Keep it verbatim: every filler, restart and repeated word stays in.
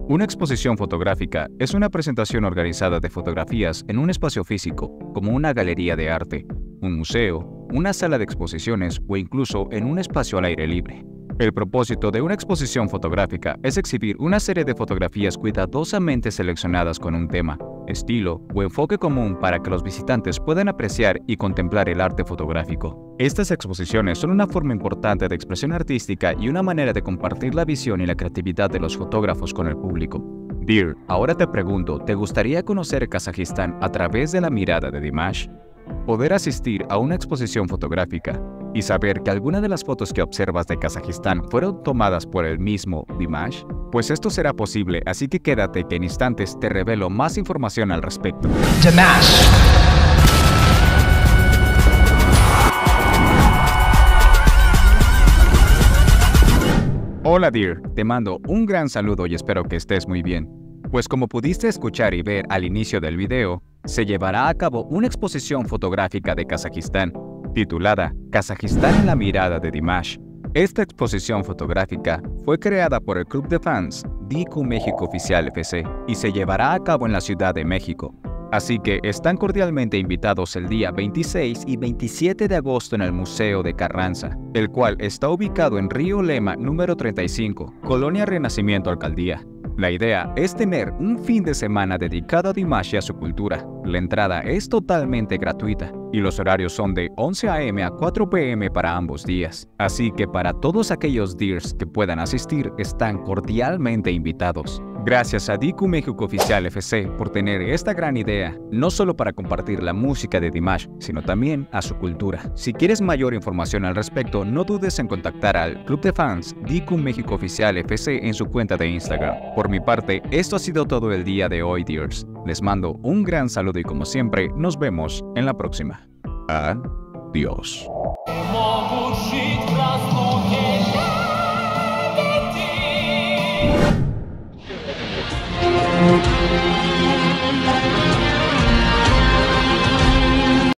Una exposición fotográfica es una presentación organizada de fotografías en un espacio físico, como una galería de arte, un museo, una sala de exposiciones o incluso en un espacio al aire libre. El propósito de una exposición fotográfica es exhibir una serie de fotografías cuidadosamente seleccionadas con un tema, estilo o enfoque común para que los visitantes puedan apreciar y contemplar el arte fotográfico. Estas exposiciones son una forma importante de expresión artística y una manera de compartir la visión y la creatividad de los fotógrafos con el público. Dear, ahora te pregunto, ¿te gustaría conocer Kazajistán a través de la mirada de Dimash? Poder asistir a una exposición fotográfica y saber que algunas de las fotos que observas de Kazajistán fueron tomadas por el mismo Dimash, pues esto será posible, así que quédate que en instantes te revelo más información al respecto. Dimash. Hola Dear, te mando un gran saludo y espero que estés muy bien. Pues como pudiste escuchar y ver al inicio del video, se llevará a cabo una exposición fotográfica de Kazajistán, titulada Kazajistán en la mirada de Dimash. Esta exposición fotográfica fue creada por el club de fans Diku México Oficial F C y se llevará a cabo en la Ciudad de México. Así que están cordialmente invitados el día veintiséis y veintisiete de agosto en el Museo de Carranza, el cual está ubicado en Río Lema número treinta y cinco, Colonia Renacimiento Alcaldía. La idea es tener un fin de semana dedicado a Dimash y a su cultura. La entrada es totalmente gratuita y los horarios son de once a eme a cuatro pe eme para ambos días. Así que para todos aquellos Dears que puedan asistir están cordialmente invitados. Gracias a Diku México Oficial F C por tener esta gran idea, no solo para compartir la música de Dimash, sino también a su cultura. Si quieres mayor información al respecto, no dudes en contactar al club de fans Diku México Oficial F C en su cuenta de Instagram. Por mi parte, esto ha sido todo el día de hoy, Dears. Les mando un gran saludo y como siempre, nos vemos en la próxima. Adiós.